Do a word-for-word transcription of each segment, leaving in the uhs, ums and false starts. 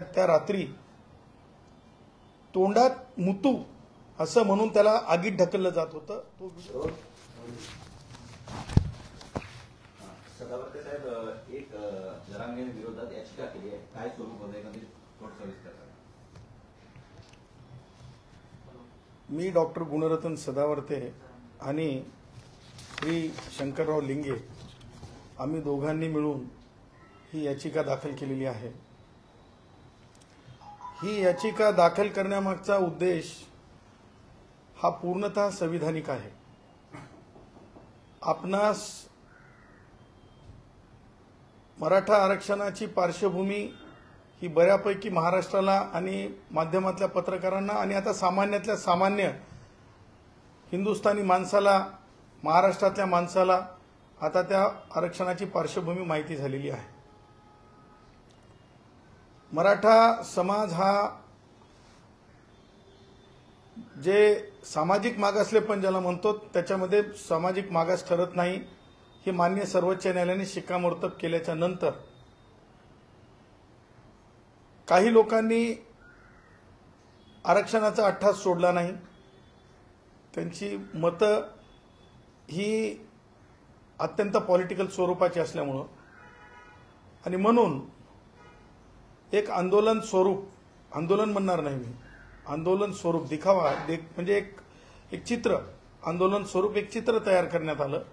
त्या रात्री तोंडात मुतू असं म्हणून त्याला आगीत ढकललं जात होतं। तो व्हिडिओ सदावर्ते साहेब एक जरांगे विरोधात याचिका केली आहे, काय स्वरूप होतं एखादी थोडं सविस्तर सांगा। मी डॉक्टर गुणरत्न सदावर्ते आणि श्री शंकरराव लिंगे आम्ही दोघांनी मिळून ही याचिका दाखल केलेली आहे। ही याचिका दाखल करण्यामागचा उद्देश हा पूर्णतः संविधानिक आहे। आपणास मराठा आरक्षणाची पार्श्वभूमी ही बऱ्यापैकी महाराष्ट्राला आणि माध्यमातल्या पत्रकारांना आणि आता सामान्यातल्या सामान्य हिंदुस्थानी माणसाला, महाराष्ट्रातल्या माणसाला आता त्या आरक्षणाची पार्श्वभूमी माहिती झालेली आहे। मराठा समाज हा जे सामाजिक मागासलेपण ज्याला म्हणतो त्याच्यामध्ये सामाजिक मागास ठरत नाही हे मान्य सर्वोच्च न्यायालयाने शिक्कामोर्तब केल्याच्या नंतर काही लोकांनी आरक्षणाचा अट्टास सोडला नाही। त्यांची मतं ही अत्यंत पॉलिटिकल स्वरूपाची असल्यामुळं आणि म्हणून एक आंदोलन स्वरूप, आंदोलन म्हणणार नाही मी, आंदोलन स्वरूप दिखावा म्हणजे एक एक चित्र, आंदोलन स्वरूप एक चित्र तयार करण्यात आलं।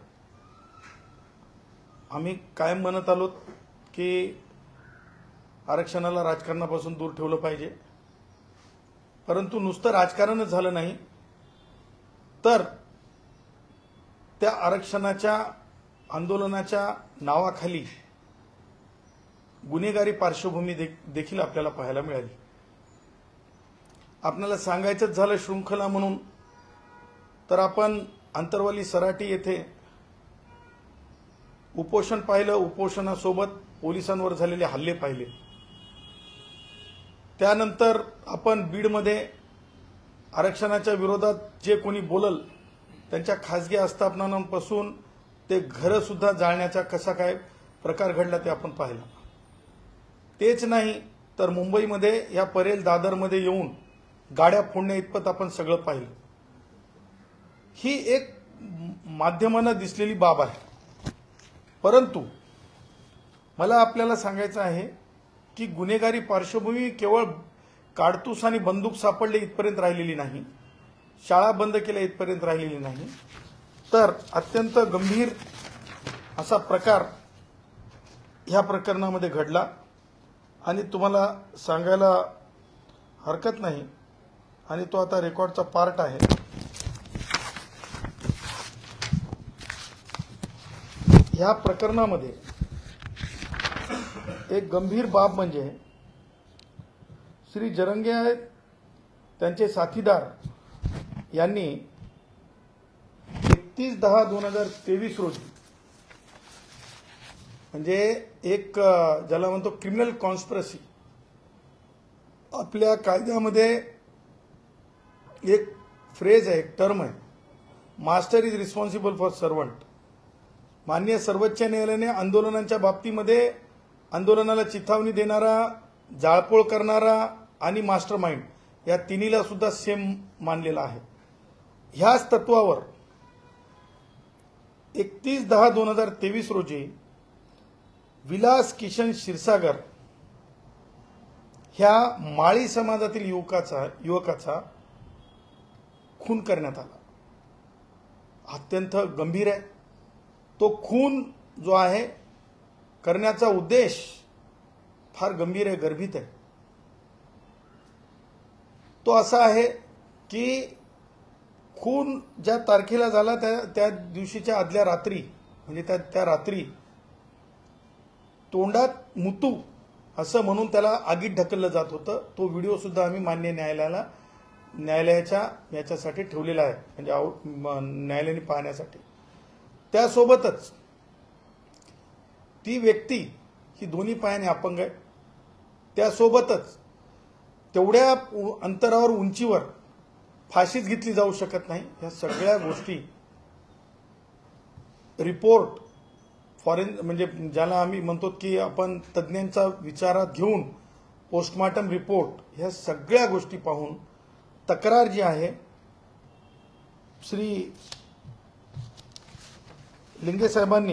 आम्ही कायम म्हणत आलो की आरक्षणाला राजकारणापासून दूर ठेवलं पाहिजे, परंतु नुसतं राजकारणच झालं नाही तर त्या आरक्षणाच्या आंदोलनाच्या नावाखाली गुन्हेगारी पार्श्वभूमी देखील आपल्याला पाहायला मिळाली। आपल्याला सांगायचंच झालं शृंखला म्हणून तर आपण अंतरवाली सराटी येथे उपोषण पाहिलं, उपोषणासोबत पोलिसांवर झालेले हल्ले पाहिले। त्यानंतर आपण बीडमध्ये आरक्षणाच्या विरोधात जे कोणी बोलल त्यांच्या खासगी आस्थापनांपासून ते घरं सुद्धा जाळण्याचा कसा काय प्रकार घडला ते आपण पाहिला। तेच नाही तर मुंबईमध्ये या परेल दादरमध्ये येऊन गाड्या फोडण्या इतपत आपण सगळं पाहिलं। ही एक माध्यमांना दिसलेली बाब आहे, परंतु मला आपल्याला सांगायचं आहे की गुन्हेगारी पार्श्वभूमी केवळ काडतूस आणि बंदूक सापडले इथपर्यंत राहिलेली नाही, शाळा बंद केल्या इथपर्यंत राहिलेली नाही, तर अत्यंत गंभीर असा प्रकार ह्या प्रकरणामध्ये घडला। आणि तुम्हाला सांगायला हरकत नाही आणि तो आता रेकॉर्डचा पार्ट आहे। ह्या प्रकरणामध्ये एक गंभीर बाब म्हणजे श्री जरंगे आहेत त्यांचे साथीदार यांनी एकतीस दहा दोन हजार तेवीस रोजी म्हणजे एक ज्याला म्हणतो क्रिमिनल कॉन्स्पिरसी, आपल्या कायद्यामध्ये एक फ्रेज आहे, एक टर्म आहे, master is responsible for servant. माननीय सर्वोच्च न्यायालयाने आंदोलनांच्या बाबतीमध्ये आंदोलनाला चिथावणी देणारा, जाळपोळ करणारा आणि मास्टर माइंड या तिन्हीला सुद्धा सेम मानलेला आहे। ह्याच तत्वावर एकतीस दहा दोन हजार तेवीस रोजी विलास किशन क्षीरसागर ह्या माळी समाजातील युवकाचा युवकाचा खून करण्यात आला। अत्यंत गंभीर आहे तो खून जो आहे, करण्याचा उद्देश फार गंभीर आहे, गर्भित आहे। तो असा आहे की खून ज्या तारखेला झाला त्या त्या दिवशीच्या आदल्या रात्री म्हणजे त्या त्या रात्री तोंडात मुतू असं म्हणून त्याला आगीत ढकललं जात होतं। तो व्हिडिओ सुद्धा आम्ही मान्य न्यायालयाला न्यायालयाच्या याच्यासाठी ठेवलेला आहे, म्हणजे न्यायालयाने पाहण्यासाठी। त्यासोबतच ती व्यक्ती ही दोन्ही पायाने अपंग आहे, त्यासोबतच तेवढ्या अंतरावर उंचीवर फाशीच घेतली जाऊ शकत नाही। या सगळ्या गोष्टी रिपोर्ट फॉरेन म्हणजे ज्याला आम्ही म्हणतो की आपण तज्ञांचा विचारात घेऊन पोस्टमॉर्टम रिपोर्ट ह्या सगळ्या गोष्टी पाहून तक्रार जी आहे श्री लिंगे साहेबांनी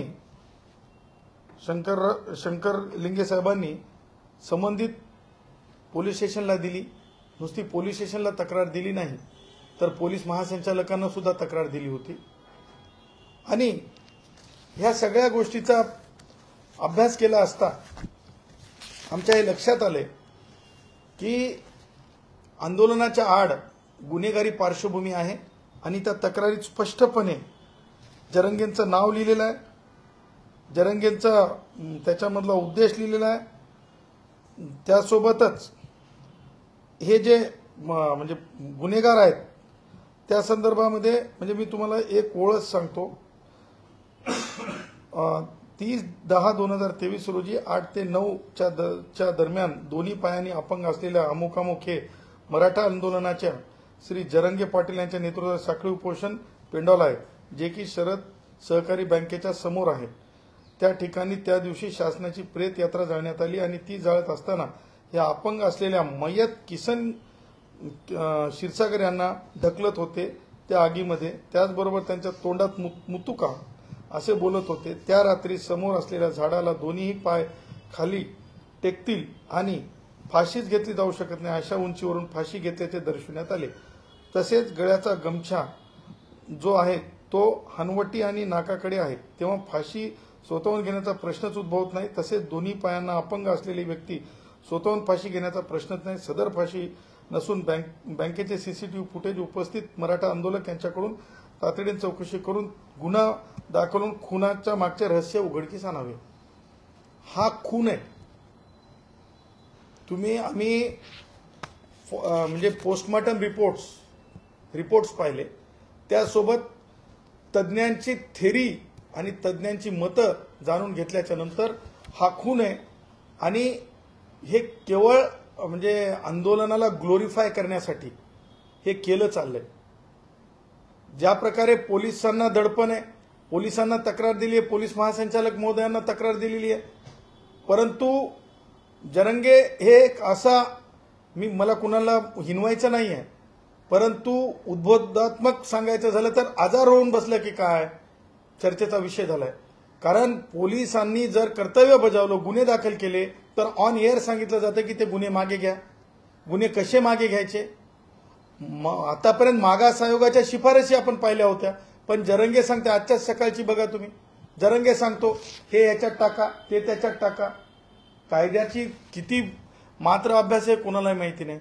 शंकर शंकर लिंगे साहेबांनी संबंधित पोलीस स्टेशनला दिली. नुसती पोलीस स्टेशनला तक्रार दिली नाही तर पोलीस महासंचालकांना सुद्धा तक्रार दिली होती. आणि ह्या सगळ्या गोष्टीचा अभ्यास केला असता आमच्या हे लक्षात आले की आंदोलनाच्या आड गुन्हेगारी पार्श्वभूमी आहे आणि त्या तक्रारीत स्पष्टपणे जरंगेंचं नाव लिहिलेलं आहे, जरंगेंचा त्याच्यामधला उद्देश लिहिलेला आहे. त्यासोबतच हे जे म्हणजे गुन्हेगार आहेत त्या संदर्भामध्ये म्हणजे मी तुम्हाला एक ओळख सांगतो. तीस दहा दोन हजार तेवीस रोजी आठ ते नऊ च्या च्या दरम्यान दोन्ही पायांनी अपंग असलेल्या अमुकामुख हे मराठा आंदोलनाच्या श्री जरंगे पाटील यांच्या नेतृत्वात साखळी उपोषण पेंडॉल आहे, जे की शरद सहकारी बँकेच्या समोर आहे. त्या ठिकाणी त्या दिवशी शासनाची प्रेत यात्रा जाळण्यात आली आणि ती जाळत असताना या अपंग असलेल्या मयत किसन क्षीरसागर यांना ढकलत होते त्या आगीमध्ये. त्याचबरोबर त्यांच्या तोंडात मुतुका असे बोलत होते. त्या रात्री समोर असलेल्या झाडाला दोन्ही पाय खाली टेकतील आणि फाशीच घेतली जाऊ शकत नाही अशा उंचीवरून फाशी घेतल्याचे दर्शवण्यात आले. तसेच गळ्याचा गमछा जो आहे तो हनवटी आणि नाकाकडे आहे, तेव्हा फाशी स्वतःहून घेण्याचा प्रश्नच उद्भवत नाही. तसेच दोन्ही पायांना अपंग असलेली व्यक्ती स्वतःहून फाशी घेण्याचा प्रश्नच नाही. सदर फाशी नसून बँक बँकेचे सीसीटीव्ही फुटेज उपस्थित मराठा आंदोलक यांच्याकडून तातडीने चौकशी करून गुन्हा दाखल खुनाच्या मागचे रहस्य उघडकीस आणावे. हा खून आहे. तुम्ही आम्ही म्हणजे पोस्टमॉर्टम रिपोर्ट्स रिपोर्ट्स पाहिले, त्यासोबत तज्ज्ञांची थेरी आणि तज्ज्ञांची मतं जाणून घेतल्याच्या नंतर हा खून आहे. आणि हे केवळ म्हणजे आंदोलनाला ग्लोरीफाय करण्यासाठी हे केलं चाललंय. ज्या प्रकारे पोलिसांना दडपण आहे, पोलिसांना तक्रार दिली आहे, पोलीस महासंचालक महोदयांना तक्रार दिलेली आहे, परंतु जरंगे हे एक असा, मी मला कुणाला हिनवायचं नाही आहे, परंतु उद्बोधात्मक सांगायचं झालं तर आजार होऊन बसलं की काय चर्चेचा विषय झालाय. कारण पोलिसांनी जर कर्तव्य बजावलं, गुन्हे दाखल केले तर ऑन एअर सांगितलं जातं की ते गुन्हे मागे घ्या. गुन्हे कसे मागे घ्यायचे? आतापर्यंत मागास आयोगाच्या शिफारशी आपण पाहिल्या होत्या, पण जरंगे सांगते आजच्याच सकाळची बघा तुम्ही, जरंगे सांगतो हे याच्यात टाका, ते त्याच्यात टाका. कायद्याची किती मात्र अभ्यास आहे कोणालाही माहिती नाही.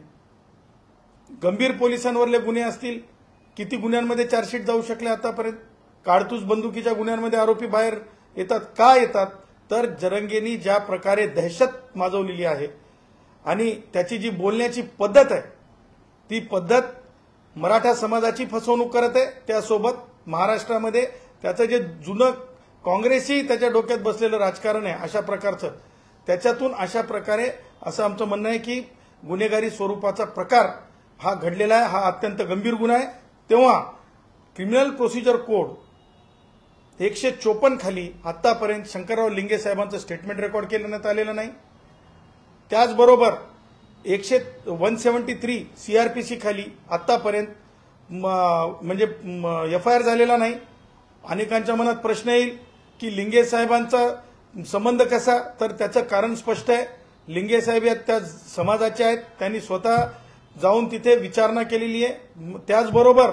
गंभीर पोलिसांवरले गुन्हे असतील, किती गुन्ह्यांमध्ये चार्जशीट जाऊ शकले आतापर्यंत. काडतूस बंदुकीच्या गुन्ह्यांमध्ये आरोपी बाहेर येतात. का येतात? तर जरंगेंनी ज्या प्रकारे दहशत माजवलेली आहे आणि त्याची जी बोलण्याची पद्धत आहे ती पद्धत मराठा समाजाची फसवणूक करत आहे. त्यासोबत महाराष्ट्रामध्ये त्याचं जे जुनं काँग्रेसी त्याच्या डोक्यात बसलेलं राजकारण आहे अशा प्रकारचं, त्याच्यातून अशा प्रकारे असं आमचं म्हणणं आहे की गुन्हेगारी स्वरूपाचा प्रकार हा घडलेला आहे. हा अत्यंत गंभीर गुन्हा आहे. तेव्हा क्रिमिनल प्रोसिजर कोड एकशे चोपन्न खाली आतापर्यंत शंकरराव लिंगे साहेबांचं स्टेटमेंट रेकॉर्ड करण्यात आलेलं नाही. त्याचबरोबर एकशे वन सेव्हन्टी थ्री सीआरपीसी खाली आतापर्यंत म्हणजे एफ आय आर झालेला नाही. अनेकांच्या मनात प्रश्न येईल की लिंगे साहेबांचा संबंध कसा, तर त्याचं कारण स्पष्ट आहे. लिंगे साहेब या त्या समाजाचे आहेत, त्यांनी स्वतः जाऊन तिथे विचारणा केलेली आहे. त्याचबरोबर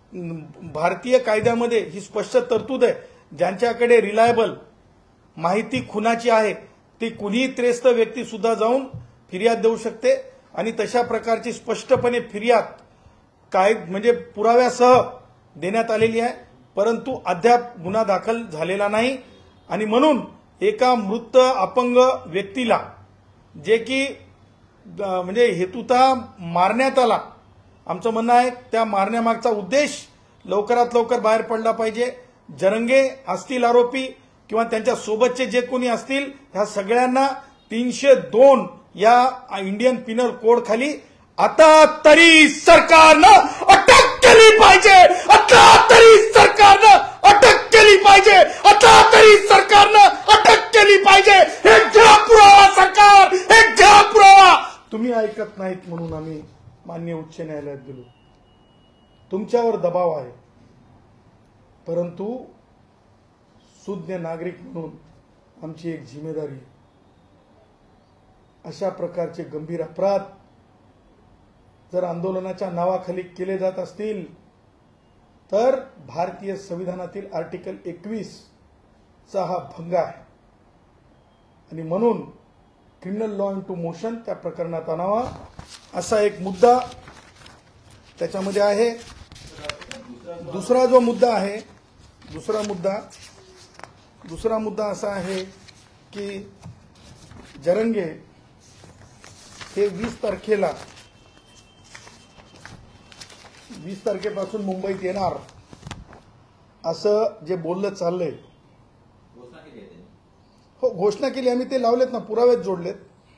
भारतीय कायद्यामध्ये ही स्पष्ट तरतूद आहे, ज्यांच्याकडे रिलायबल माहिती खुनाची आहे ती कुणीही त्रस्त व्यक्ती सुद्धा जाऊन फिर्याद देऊ शकते. आणि तशा प्रकारची स्पष्टपणे फिर्याद काय म्हणजे पुराव्यासह देण्यात आलेली आहे, परंतु अद्याप गुन्हा दाखल झालेला नाही. आणि म्हणून एका मृत अपंग व्यक्तीला जे की म्हणजे हेतुता मारण्यात आला, आमचं म्हणणं आहे त्या मारण्यामागचा उद्देश लवकरात लवकर बाहेर पडला पाहिजे. जरंगे असतील आरोपी किंवा त्यांच्या सोबतचे जे कोणी असतील, ह्या सगळ्यांना तीनशे दोन या इंडियन पिनल कोड खाली आता तरी सरकारनं अटक केली पाहिजे. आता तरी सरकारनं अटक केली पाहिजे. आता तरी सरकारनं अटक केली पाहिजे. हे घ्या पुरावा सरकार, हे घ्या पुरावा. तुम्ही ऐकत नाहीत म्हणून आम्ही माननीय उच्च न्यायालयात गेलो. तुमच्यावर दबाव आहे, परंतु सुज्ञ नागरिक म्हणून आमची एक जिम्मेदारी आहे. अशा प्रकारचे गंभीर अपराध जर आंदोलनाच्या नावाखाली केले जात असतील तर भारतीय संविधानातील आर्टिकल एकवीस चा हा भंग आहे आणि म्हणून criminal law into motion त्या प्रकरणात आणावा असा एक मुद्दा त्याच्यामध्ये आहे. दुसरा जो मुद्दा आहे दुसरा मुद्दा दुसरा मुद्दा असा आहे की जरंगे हे वीस तारखेला वीस तारखेपासून मुंबईत येणार असं जे बोललं चाललंय. घोषणा केली आहे त्यांनी. हो, घोषणा केली, आम्ही ते लावलेत ना, पुरावेच जोडलेत.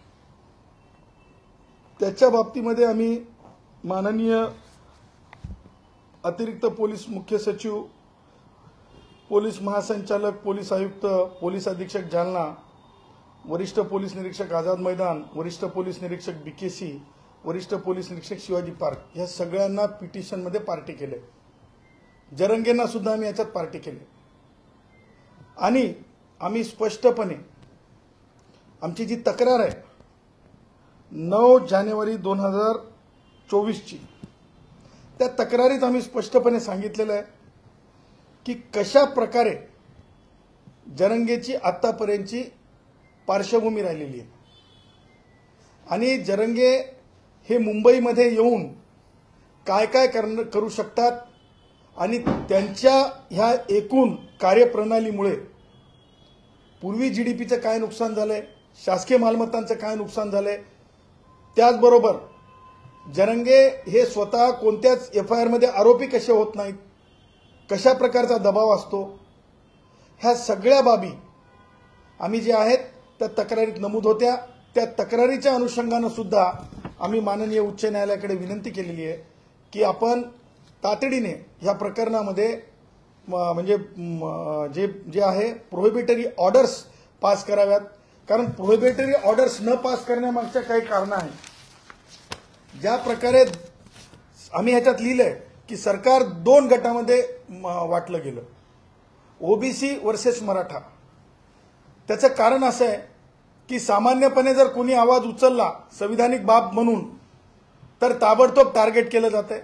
त्याच्या बाबतीमध्ये आम्ही माननीय अतिरिक्त पोलीस मुख्य सचिव, पोलीस महासंचालक, पोलीस आयुक्त, पोलीस अधीक्षक जालना, वरिष्ठ पोलीस निरीक्षक आझाद मैदान, वरिष्ठ पोलीस निरीक्षक बीकेसी, वरिष्ठ पोलीस निरीक्षक शिवाजी पार्क या सगळ्यांना पिटिशनमध्ये पार्टी केले. जरंगेंना सुद्धा आम्ही याच्यात पार्टी केली आणि आम्ही स्पष्टपणे आमची जी तक्रार आहे नऊ जानेवारी दोन हजार चोवीसची त्या तक्रारीत आम्ही स्पष्टपणे सांगितलेलं आहे की कशा प्रकारे जरंगेची आतापर्यंतची पार्श्वभूमी राहिलेली आहे आणि जरंगे हे मुंबईमध्ये येऊन काय काय करू शकतात आणि त्यांच्या ह्या एकूण कार्यप्रणालीमुळे पूर्वी जीडीपीचं काय नुकसान झालंय, शासकीय मालमत्तांचं काय नुकसान झालंय, त्याचबरोबर जरंगे हे स्वतः कोणत्याच एफ आय आरमध्ये आरोपी कसे होत नाहीत, कशा प्रकारचा दबाव असतो, ह्या सगळ्या बाबी आम्ही जे आहेत त्या तक्रारीत नमूद होत्या. त्या तक्रारीच्या अनुषंगानं सुद्धा आम्ही माननीय उच्च न्यायालयाकडे विनंती केलेली आहे की आपण तातडीने या प्रकरणामध्ये म्हणजे जे जे आहे प्रोहिबिटरी ऑर्डर्स पास कराव्यात. कारण प्रोहिबिटरी ऑर्डर्स न पास करण्यामागच्या काही कारणं आहेत. ज्या प्रकारे आम्ही ह्याच्यात लिहिलंय की सरकार दोन गटामध्ये वाटलं गेलं, ओबीसी वर्सेस मराठा. त्याचं कारण असं आहे की सामान्यपणे जर कोणी आवाज उचलला संविधानिक बाब म्हणून तर ताबडतोब टार्गेट केलं जातंय.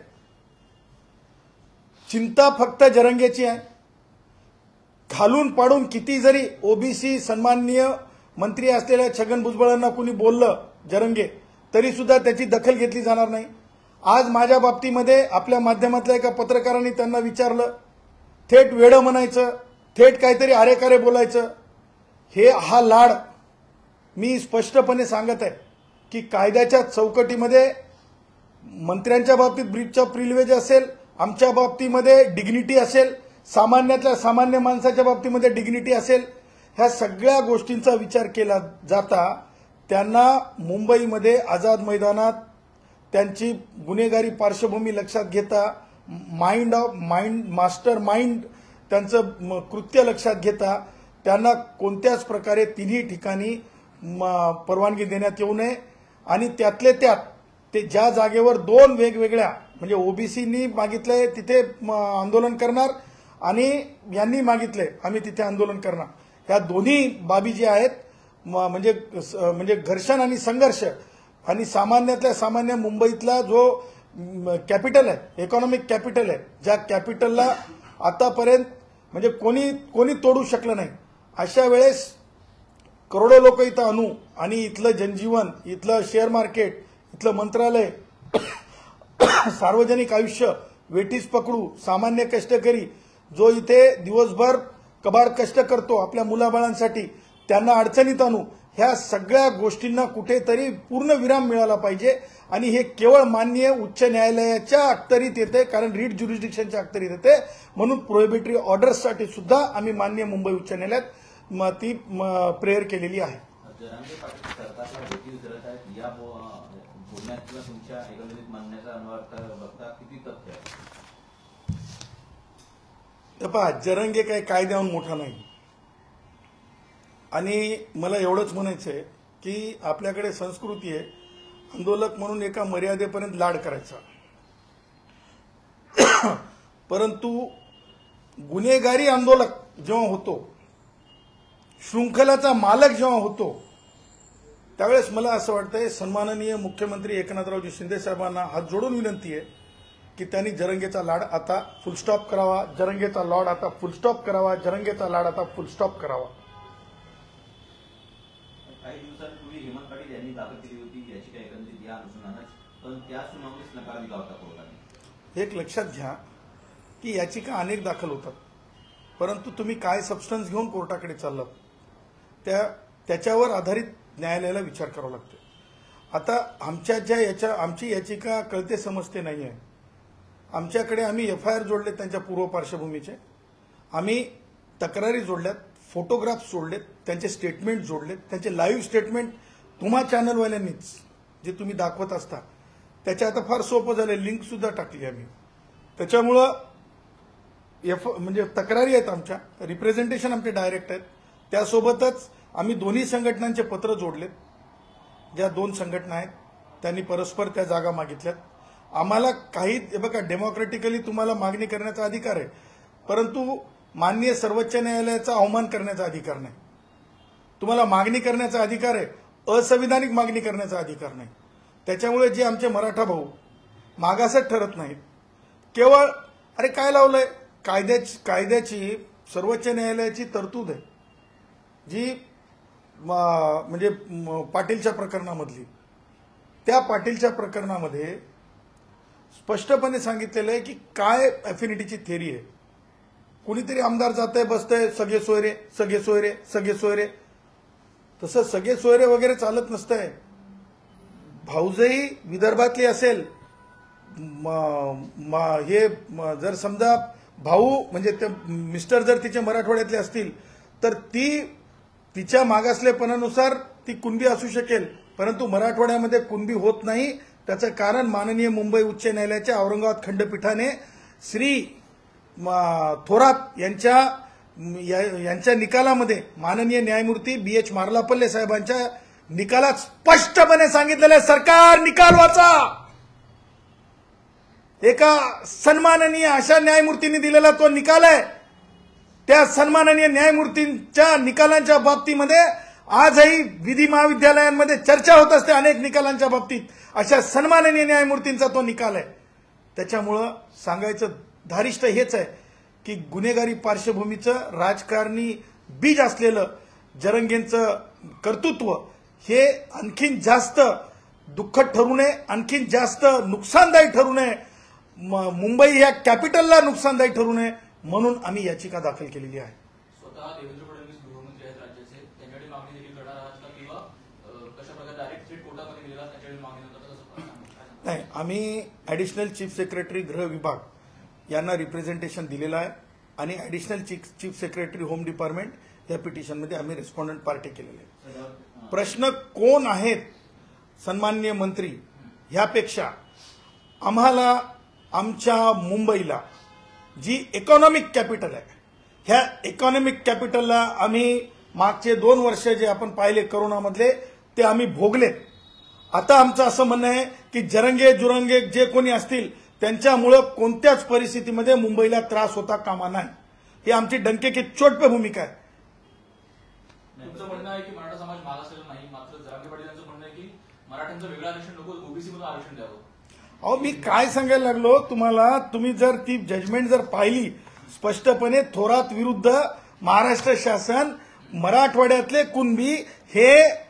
चिंता फक्त जरंगेची आहे. घालून पाडून किती जरी ओबीसी सन्माननीय मंत्री असलेल्या छगन भुजबळांना कोणी बोललं जरंगे तरी सुद्धा त्याची दखल घेतली जाणार नाही. आज माझ्या बाबतीमध्ये आपल्या माध्यमातल्या एका पत्रकारांनी त्यांना विचारलं, थेट वेडं म्हणायचं, थेट काहीतरी आरेकारे बोलायचं. हे हा लाड मी स्पष्टपणे सांगत आहे की कायद्याच्या चौकटीमध्ये मंत्र्यांच्या बाबतीत ब्रीच ऑफ प्रिव्हिलेज असेल, आमच्या बाबतीमध्ये डिग्निटी असेल, सामान्यातल्या सामान्य माणसाच्या बाबतीमध्ये डिग्निटी असेल, ह्या सगळ्या गोष्टींचा विचार केला जाता त्यांना मुंबईमध्ये आझाद मैदानात त्यांची गुन्हेगारी पार्श्वभूमी लक्षात घेता, mind of mind master mind त्यांचं कृत्य लक्षात घेता त्यांना कोणत्याच प्रकारे तिन्ही ठिकाणी परवानगी देण्यात येऊ नये आणि त्यातले त्यात ते ज्या जागेवर दोन वेगवेगळ्या म्हणजे ओबीसीनी मागितलंय तिथे आंदोलन करणार आणि यांनी मागितलंय आम्ही तिथे आंदोलन करणार. ह्या दोन्ही बाबी ज्या आहेत म्हणजे म्हणजे घर्षण आणि संघर्ष आणि सामान्यातल्या सामान्य मुंबईतला जो कॅपिटल आहे, इकॉनॉमिक कॅपिटल आहे, ज्या कॅपिटलला आतापर्यंत म्हणजे कोणी कोणी तोडू शकलं नाही, अशा वेळेस करोडो लोक इथं आणू आणि इथलं जनजीवन, इथलं शेअर मार्केट, इथलं मंत्रालय, सार्वजनिक आयुष्य वेठीस पकडू, सामान्य कष्टकरी जो इथे दिवसभर कबाड कष्ट करतो आपल्या मुलाबाळांसाठी त्यांना अडचणीत आणू, ह्या सगळ्या गोष्टींना कुठेतरी पूर्ण विराम मिळाला पाहिजे आणि हे केवळ माननीय उच्च न्यायालयाच्या अखत्यारीत येते कारण रीट ज्युरिस्डिक्शनच्या अखत्यारीत येते. म्हणून प्रोहिबिटरी ऑर्डर्ससाठी सुद्धा आम्ही माननीय मुंबई उच्च न्यायालयात ती प्रेयर केलेली आहे. जरांगे पाटील सरकारला देखील करत आहेत या बोलण्यात किंवा तुमच्या एकंदरीत म्हणण्याचा अनुवाद बघता किती तथ्य आहे? पहा, जरंगे काही कायद्याहून मोठा नाही आणि मला एवढंच म्हणायचं आहे की आपल्याकडे संस्कृती आहे, आंदोलक म्हणून एका मर्यादेपर्यंत लाड करायचा, परंतु गुन्हेगारी आंदोलक जेव्हा होतो, शृंखलाचा मालक जेव्हा होतो, त्यावेळेस मला असं वाटतंय सन्माननीय मुख्यमंत्री एकनाथरावजी शिंदे साहेबांना हात जोडून विनंती आहे की त्यांनी जरंगेचा लाड आता फुलस्टॉप करावा, जरंगेचा लाड आता फुलस्टॉप करावा, जरंगेचा लाड आता फुलस्टॉप करावा. काही दिवसांपूर्वी हेमंत पाटील यांनी दाखल केली होती याचिका एकंदरीत या अनुषंगानेच, पण त्या सुनावणीस नकार दिला होता कोर्टाने. एक लक्षात घ्या की याचिका अनेक दाखल होतात, परंतु तुम्ही काय सबस्टन्स घेऊन कोर्टाकडे चाललात त्या त्याच्यावर आधारित न्यायालयाला विचार करावा लागतो. आता आमच्या ज्या याच्या आमची याचिका कळते समजते नाही आहे. आमच्याकडे आम्ही एफ आय आर जोडले त्यांच्या पूर्व पार्श्वभूमीचे, आम्ही तक्रारी जोडल्यात, फोटोग्राफ्स जोडलेत, त्यांचे स्टेटमेंट जोडलेत, त्यांचे लाईव्ह स्टेटमेंट तुम्हा चॅनलवाल्यांनीच जे तुम्ही दाखवत असता त्याच्या आता फार सोपं झालं, लिंक सुद्धा टाकली आम्ही. त्याच्यामुळं एफ म्हणजे तक्रारी आहेत आमच्या, रिप्रेझेंटेशन आमचे डायरेक्ट आहेत. त्यासोबतच आम्ही दोन्ही संघटनांचे पत्र जोडलेत. ज्या दोन संघटना आहेत त्यांनी परस्पर त्या जागा मागितल्यात. आम्हाला काही बघा, डेमोक्रेटिकली तुम्हाला मागणी करण्याचा अधिकार आहे, परंतु माननीय सर्वोच्च न्यायालयाचा अवमान करण्याचा अधिकार नाही. तुम्हाला मागणी करण्याचा अधिकार आहे, असंविधानिक मागणी करण्याचा अधिकार नाही. त्याच्यामुळे जे आमचे मराठा भाऊ मागासच ठरत नाहीत, केवळ अरे काय लावलंय, कायद्याची कायद्याची सर्वोच्च न्यायालयाची तरतूद आहे जी म्हणजे पाटीलच्या प्रकरणामधली, त्या पाटीलच्या प्रकरणामध्ये स्पष्टपणे सांगितलेलं आहे की काय अफिनिटीची थेरी आहे. कुणीतरी आमदार जातंय बसतंय, सगळे सोयरे सगळे सोयरे सगळे सोयरे, तसं सगळे सोयरे वगैरे चालत नसतंय. भाऊजई विदर्भातली असेल, हे जर समजा भाऊ म्हणजे ते मिस्टर जर तिचे मराठवाड्यातले असतील तर ती तिच्या मागासलेपणानुसार ती कुणबी असू शकेल, परंतु मराठवाड्यामध्ये कुणबी होत नाही. त्याचं कारण माननीय मुंबई उच्च न्यायालयाच्या औरंगाबाद खंडपीठाने श्री थोरात यांच्या यांच्या निकालामध्ये माननीय न्यायमूर्ती बी एच मार्लापल्ले साहेबांच्या निकालात स्पष्टपणे सांगितलेलं आहे, सरकार निकाल वाचा. एका सन्माननीय अशा न्यायमूर्तींनी दिलेला तो निकाल आहे. त्या सन्माननीय न्यायमूर्तींच्या निकालांच्या बाबतीमध्ये आजही विधी महाविद्यालयांमध्ये चर्चा होत असते अनेक निकालांच्या बाबतीत. अशा सन्माननीय न्यायमूर्तींचा तो निकाल आहे. त्याच्यामुळं सांगायचं धारिष्ट हेच आहे की गुन्हेगारी पार्श्वभूमीचं राजकारणी बीज असलेलं जरंगेंचं कर्तृत्व हे आणखीन जास्त दुःखद ठरू नये, आणखीन जास्त नुकसानदायी ठरू नये, मुंबई या कॅपिटलला नुकसानदायी ठरू नये म्हणून आम्ही याचिका दाखल केलेली आहे. स्वतः देवेंद्र फडणवीस गृहमंत्री आहेत राज्याचे, त्यांच्याकडे मागणी देखील करणार आहात का, किंवा कशा प्रकारे डायरेक्ट थेट कोर्टामध्ये गेलेला त्यांच्याकडे मागणी नंतर नाही, आम्ही ॲडिशनल चीफ सेक्रेटरी गृह विभाग यांना रिप्रेझेंटेशन दिलेलं आहे आणि additional chief chief secretary home department या पिटिशनमध्ये आम्ही रेस्पॉन्डंट पार्टी केलेले आहे. प्रश्न कोण आहेत सन्माननीय मंत्री ह्यापेक्षा आम्हाला आमच्या मुंबईला जी इकॉनॉमिक कॅपिटल आहे, ह्या इकॉनॉमिक कॅपिटलला आम्ही मागचे दोन वर्ष जे आपण पाहिले करोनामधले ते आम्ही भोगलेत. आता आमचं असं म्हणणं आहे की जरंगे जुरंगे जे कोणी असतील त्यांच्यामुळं कोणत्याच परिस्थितीमध्ये मुंबईला त्रास होता कामा नाही. ही आमची डंके की चोटपे भूमिका आहे. तुमचं म्हणणं आहे की मराठा समाज मागासलेला नाही, मात्र जरांगे पाटील यांचं म्हणणं आहे की मराठ्यांचं वेगळं आरक्षण नको, ओबीसी मधून आरक्षण द्यावं. अहो मी काय सांगायला लागलो तुम्हाला, तुम्ही जर ती जजमेंट जर पाहिली स्पष्टपने थोरात विरुद्ध महाराष्ट्र शासन मराठवाड्यातले कुणबी हे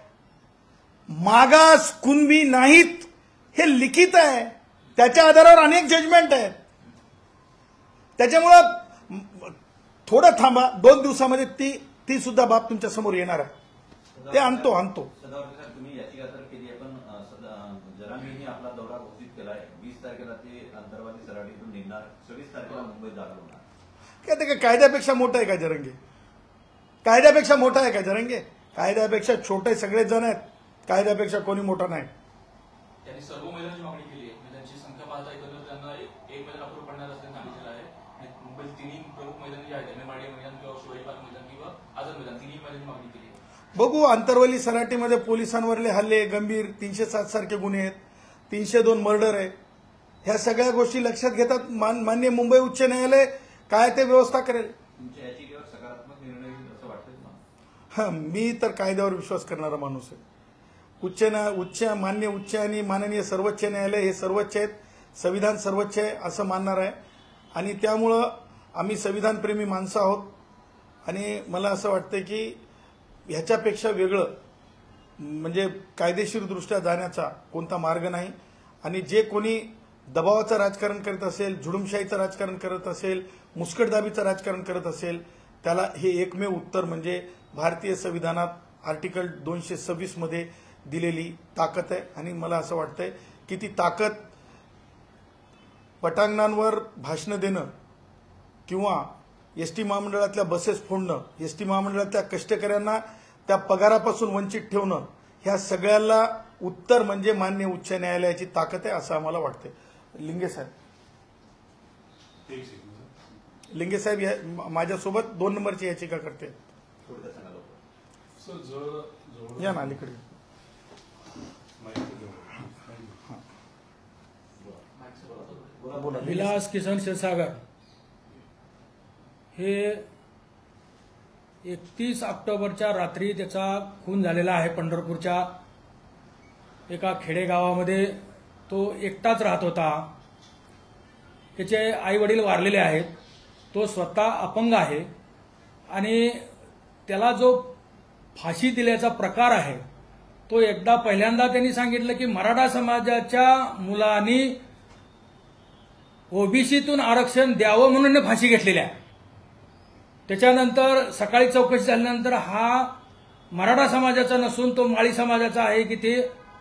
मागास कुणबी नाहीत हे लिखित आहे. त्याच्या आधारावर अनेक जजमेंट आहेत. त्याच्यामुळं थोडं थांबा, दोन दिवसामध्ये ती ती सुद्धा बाब तुमच्या समोर येणार आहे. ते आणतो आणतो तुम्ही याचिका तर केली आहे, पण जरांगेंनी आपला दौरा घोषित केला आहे. वीस तारखेला ते अंतर्वादी सराटीतून निघणार, सव्वीस तारखेला मुंबईत दाखल होणार. काय ते कायद्यापेक्षा मोठं आहे का जरंगे? कायद्यापेक्षा मोठा आहे का जरंगे? कायद्यापेक्षा छोटे सगळेच जण आहेत, कायद्यापेक्षा कोणी मोठा नाही. त्यांनी सर्व मैदानाची मागणी केली आहे, त्यांची संख्या पाहता एकंदर त्यांना एक मैदान अपूर्ण पडणार असल्याचं सांगितलेलं आहे. आणि मुंबईत तिन्ही प्रमुख मैदान जे आहेत, एम एम आर डी मैदान किंवा शिवाजी पार्क मैदान किंवा आझाद मैदान, तिन्ही मैदानाची मागणी केली आहे. बघू, आंतरवली सराटीमध्ये पोलिसांवरले हल्ले गंभीर, तीनशे सात सारखे गुन्हे आहेत, तीनशे दोन मर्डर आहे. ह्या सगळ्या गोष्टी लक्षात घेतात मान, मान्य मुंबई उच्च न्यायालय काय ते व्यवस्था करेल. तुमच्या याचिकेवर सकारात्मक निर्णय येईल असं वाटतं तुम्हाला? हा, मी तर कायद्यावर विश्वास करणारा माणूस आहे. उच्च न्याय उच्च मान्य उच्च आणि माननीय सर्वोच्च न्यायालय हे सर्वोच्च आहेत, संविधान सर्वोच्च आहे असं मानणार आहे. आणि त्यामुळं आम्ही संविधानप्रेमी माणसं आहोत. आणि मला असं वाटतं की ह्याच्यापेक्षा वेगळं म्हणजे कायदेशीरदृष्ट्या जाण्याचा कोणता मार्ग नाही. आणि जे कोणी दबावाचं राजकारण करत असेल, जुडुमशाहीचं राजकारण करत असेल, मुस्कटदाबीचं राजकारण करत असेल, त्याला हे एकमेव उत्तर म्हणजे भारतीय संविधानात आर्टिकल दोनशे सव्वीस मध्ये दिलेली ताकद आहे. आणि मला असं वाटतंय की ती ताकद पटांगणांवर भाषणं देणं किंवा एसटी महामंडळातल्या बसेस फोडणं, एसटी महामंडळातल्या कष्टकऱ्यांना त्या पगारापासून वंचित ठेवणं, ह्या सगळ्याला उत्तर म्हणजे मान्य उच्च न्यायालयाची ताकद आहे असं आम्हाला वाटतंय. लिंगे साहेब लिंगे साहेब या- माझ्यासोबत दोन नंबरची याचिका करते. थोडक्यात सांगा लवकर. सर, जवळ या ना अलीकडे. बोला. विलास किसन क्षीरसागर हे एकतीस ऑक्टोबरच्या रात्री त्याचा खून झालेला आहे. पंढरपूरच्या एका खेडेगावामध्ये तो एकटाच राहत होता. त्याचे आई वडील वारलेले आहेत. तो स्वतः अपंग आहे आणि त्याला जो फाशी दिल्याचा प्रकार आहे तो एकदा पहिल्यांदा त्यांनी सांगितलं की मराठा समाजाच्या मुलांनी ओबीसीतून आरक्षण द्यावं म्हणून फाशी घेतलेली आहे. त्याच्यानंतर सकाळी चौकशी झाल्यानंतर हा मराठा समाजाचा नसून तो माळी समाजाचा आहे की ते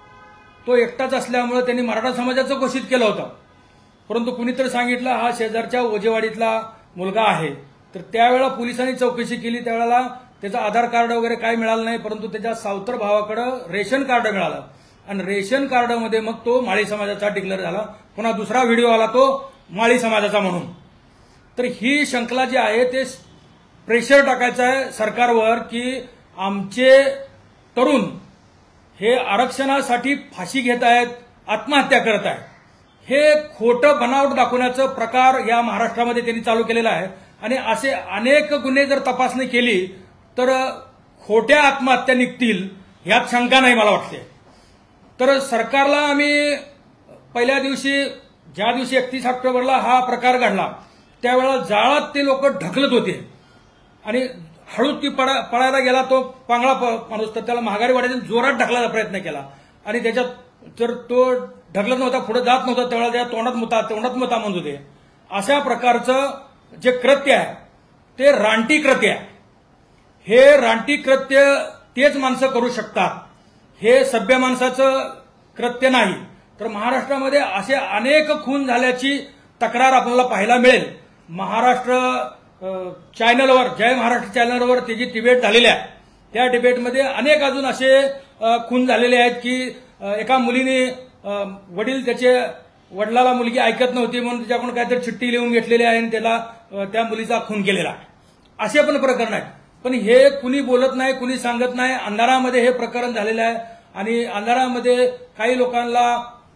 तो एकटाच असल्यामुळे त्यांनी मराठा समाजाचं घोषित केलं होतं. परंतु कुणीतरी सांगितलं हा शेजारच्या ओजेवाडीतला मुलगा आहे. तर त्यावेळेला पोलिसांनी चौकशी केली, त्यावेळेला त्याचं आधार कार्ड वगैरे काही मिळालं नाही, परंतु त्याच्या सावतर भावाकडं रेशन कार्ड मिळालं आणि रेशन कार्डमध्ये मग तो माळी समाजाचा डिक्लेअर झाला. पुन्हा दुसरा व्हिडिओ आला तो माळी समाजाचा म्हणून. तर ही शंकला जी आहे ते प्रेशर टाकायचं आहे सरकारवर की आमचे तरुण हे आरक्षणासाठी फाशी घेत आहेत, आत्महत्या करत आहेत. हे खोटं बनावट दाखवण्याचं प्रकार या महाराष्ट्रामध्ये त्यांनी चालू केलेला आहे. आणि असे अनेक गुन्हे जर तपासणी केली तर खोट्या आत्महत्या निघतील यात शंका नाही मला वाटते. तर सरकारला आम्ही पहिल्या दिवशी ज्या दिवशी एकतीस ऑक्टोबरला हा प्रकार घडला त्यावेळेला जाळात ते लोक ढकलत होते आणि हळूच ती पळा पळायला गेला तो पांगळा माणूस, तर त्याला महागारी वाड्यातून जोरात ढकलायचा प्रयत्न केला आणि त्याच्यात जर तो ढकलत नव्हता, पुढे जात नव्हता, त्यावेळेला त्या तोंडात मुता तोंडात मुता म्हणत होते. अशा प्रकारचं जे कृत्य आहे ते रानटी कृत्य आहे. हे रानटी कृत्य तेच माणसं करू शकतात, हे सभ्य माणसाचं कृत्य नाही. तर महाराष्ट्रामध्ये असे अनेक खून झाल्याची तक्रार आपल्याला पाहायला मिळेल. महाराष्ट्र चॅनलवर, जय महाराष्ट्र चॅनलवर त्याची डिबेट झालेली आहे. त्या डिबेटमध्ये अनेक अजून असे खून झालेले आहेत की एका मुलीने वडील त्याचे वडिलाला मुलगी ऐकत नव्हती म्हणून त्याच्याकडून काहीतरी चिठ्ठी लिहून घेतलेली आहे आणि त्याला त्या मुलीचा खून केलेला आहे. असे पण प्रकरण आहेत. पण हे कुणी बोलत नाही, कुणी सांगत नाही. अंधारामध्ये हे प्रकरण झालेलं आहे आणि अंधारामध्ये काही लोकांना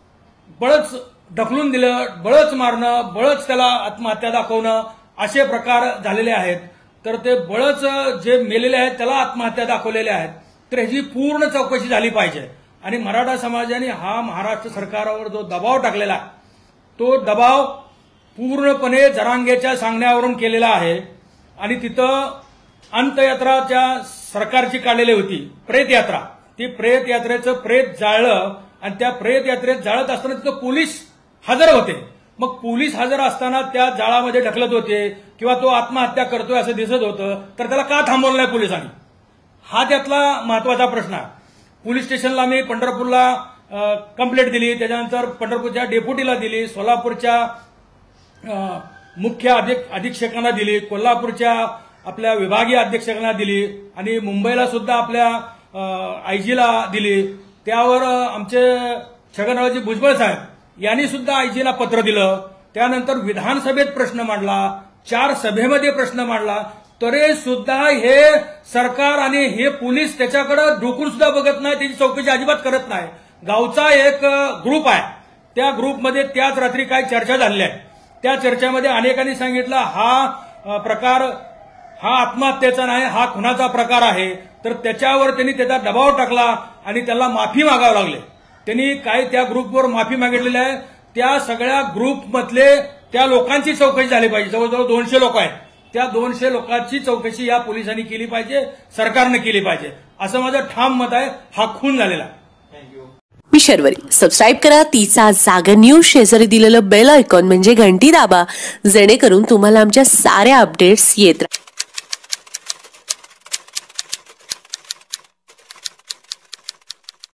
बळच ढकलून दिलं, बळच मारणं, बळच त्याला आत्महत्या दाखवणं असे प्रकार झालेले आहेत. तर ते बळच जे मेलेले आहेत त्याला आत्महत्या दाखवलेल्या आहेत. तर ह्याची पूर्ण चौकशी झाली पाहिजे. आणि मराठा समाजाने हा महाराष्ट्र सरकारवर जो दबाव टाकलेला आहे तो दबाव पूर्णपणे जरांगेच्या सांगण्यावरून केलेला आहे. आणि तिथं अंतयात्रा त्या सरकारची काढलेली होती, प्रेत यात्रा. ती प्रेत यात्रेचं प्रेत जाळलं आणि त्या प्रेत यात्रेत जाळत असताना तिथं पोलीस हजर होते. मग पोलीस हजर असताना त्या जाळामध्ये ढकलत होते किंवा तो आत्महत्या करतोय असं दिसत होतं, तर त्याला का थांबवलं नाही पोलिसांनी, हा त्यातला महत्वाचा प्रश्न आहे. पोलीस स्टेशनला मी पंढरपूरला कंप्लेंट दिली, त्याच्यानंतर पंढरपूरच्या डेप्युटीला दिली, सोलापूरच्या मुख्य अधीक्षकांना दिली, कोल्हापूरच्या आपल्या विभागीय अधीक्षकांना दिली आणि मुंबईला सुद्धा आपल्या आयजीला दिली. त्यावर आमचे छगनरावजी भुजबळ साहेब यांनी सुद्धा आयजीला पत्र दिलं. त्यानंतर विधानसभेत प्रश्न मांडला, चार सभेमध्ये प्रश्न मांडला. तरी सुद्धा हे सरकार आणि हे पोलीस त्याच्याकडे ढोकून सुद्धा बघत नाही, त्याची चौकशी अजिबात करत नाही. गावचा एक ग्रुप आहे, त्या ग्रुपमध्ये त्याच रात्री काही चर्चा झालेल्या आहे. त्या चर्चेमध्ये अनेकांनी सांगितलं हा प्रकार हा आत्महत्येचा नाही, हा खुनाचा प्रकार आहे. तर त्याच्यावर त्यांनी त्याचा दबाव टाकला आणि त्याला माफी मागावं लागले. त्यांनी काय त्या ग्रुपवर माफी मागितलेली आहे. त्या सगळ्या ग्रुपमधले त्या लोकांची चौकशी झाली पाहिजे. जवळजवळ दोनशे लोक आहेत. त्या दोनशे लोकांची चौकशी या पोलिसांनी केली पाहिजे, सरकारने केली पाहिजे, असं माझं ठाम मत आहे. हा खून झालेला आहे. मी शर्वरी. सबस्क्राईब करा तिचा जागर न्यूज. शेजारी दिलेलं बेल आयकॉन म्हणजे घंटी दाबा, जेणेकरून तुम्हाला आमच्या साऱ्या अपडेट्स येत राहतील.